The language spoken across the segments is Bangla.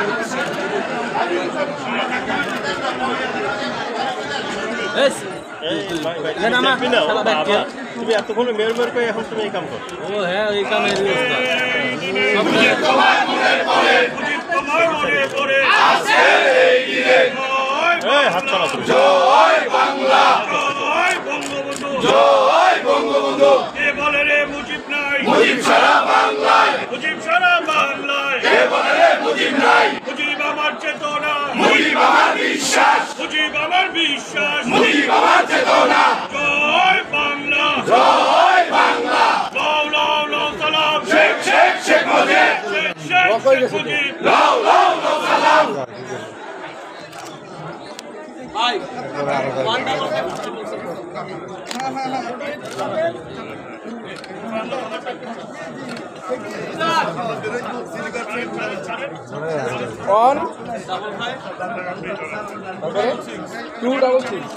তুমি এতক্ষণ মেয়ের মেয়ের করে এখন তুমি এই কাম করো। ও হ্যাঁ, এই কামের হাত চালা জয় বাংলা, জয় বঙ্গবন্ধু, জয় বঙ্গবন্ধু। কে বলে রে মুজিব নাই, মুজিব সারা বাংলায়, মুজিব সারা বাংলায়। কে বলে রে মুজিব নাই, মুজিব আমার চেতনা, মুজিব আমার বিশ্বাস, মুজিব আমার বিশ্বাস, মুজিব আমার চেতনা। জয় বাংলা, জয় বাংলা। লাও লাও লাও সালাম শেখ শেখ শেখ মুজিব, শেখ শেখ মুজিব। লাও লাও লাও সালাম। ভাই on 266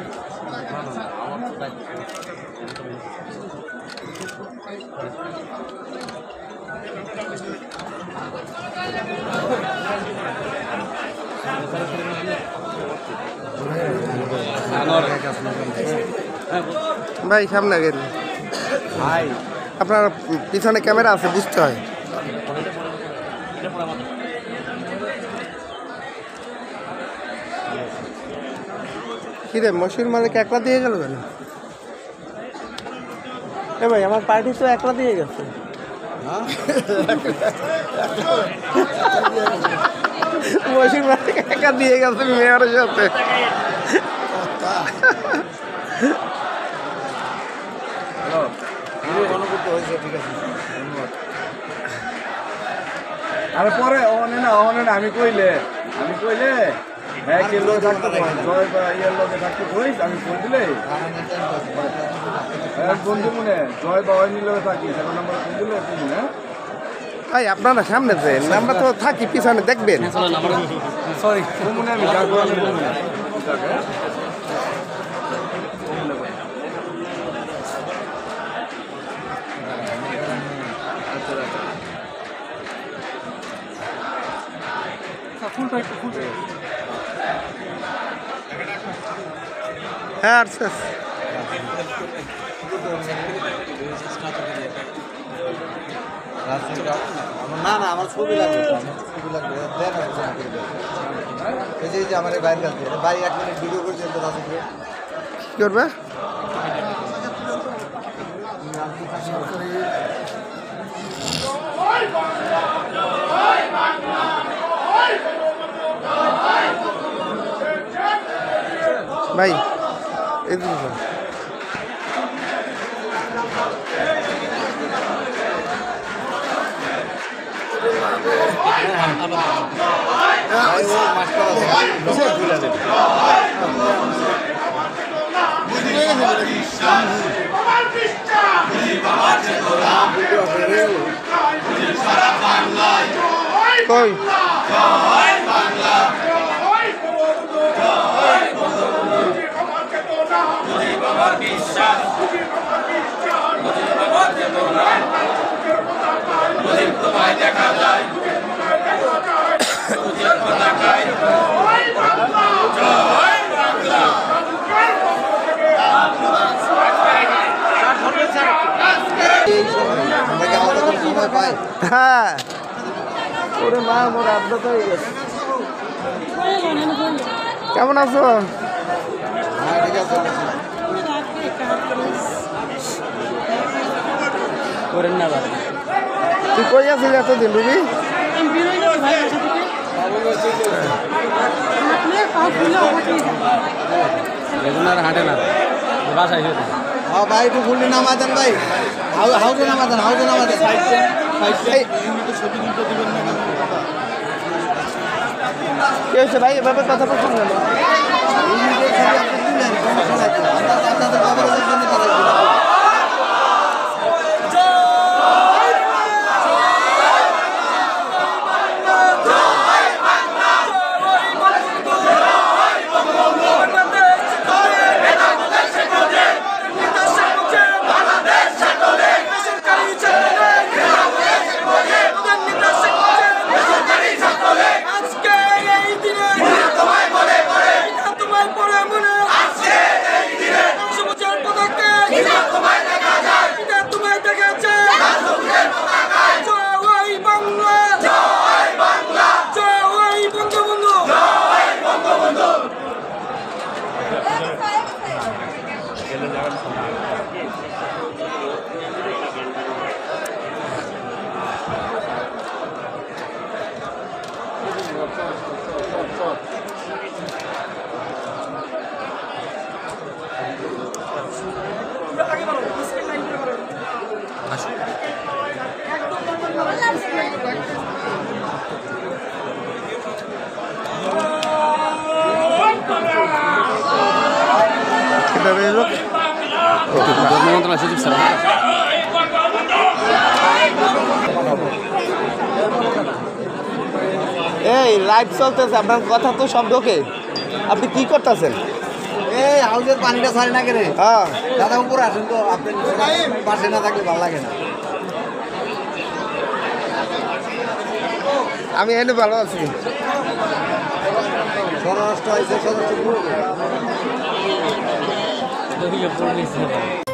ভাই সামনে গেল ভাই, আপনার পিছনে ক্যামেরা আছে, বুঝতে হয়। কিরে মশির মালিক একলা দিয়ে গেল কেন? এ ভাই আমার পার্টি তো একলা দিয়ে গেছে। মশির মালিক একা দিয়ে গেছে মেয়রের সাথে। আরে পরে অনে না আমি কইলে হ্যাঁ কে লোক থাকতে জয় বা ইয়ের লোকে থাকতে কইস আমি কই দিলে বন্ধু মনে জয় বা ওই লোকে থাকি সেটা নাম্বার ফোন দিলে তুমি না ভাই আপনারা সামনে যেন, আমরা তো থাকি পিছনে, দেখবেন। সরি মনে আমি যা করে হ্যাঁ আচ্ছা না না আমার ছবি লাগবে, ছবি লাগবে এই যে আমার বাইরের কাছে ভাই 1 মিনিট ভিডিও করছে তো রাজু কি করবে? ভাই এদিকে কই দেখা যায় হ্যাঁ ওরে মা মোর আবদাত হয়ে গেছে। কেমন আছো? হ্যাঁ ঠিক আছে করেন না বাবা। তুই কই আছিস এতদিন রুবি? রেগুলার হাঁটে না, বাসায় শুয়ে থাকে। হ্যাঁ ভাই একটু ফুললি নামা দেন ভাই, হাউজে নামা দেন, হাউজে নামা দেন। কি হয়েছে ভাই, এভাবে কথা বলছেন কেন? আপনাদের বাবার জন্য তারা সরকারি ছাত্রলীগ ধর্ম মন্ত্রণালয় সচিব স্যার এই লাইভ চলতেছে, আপনার কথা তো শব্দকে আপনি কি করতেছেন? এই হাউসের পানিটা ছাড়ে না কেন? হ্যাঁ, দাদা উপরে আসেন তো, আপনি পাশে না থাকলে ভালো লাগে না। আমি এনে ভালো আছি। স্বরাষ্ট্র আইসে, স্বরাষ্ট্র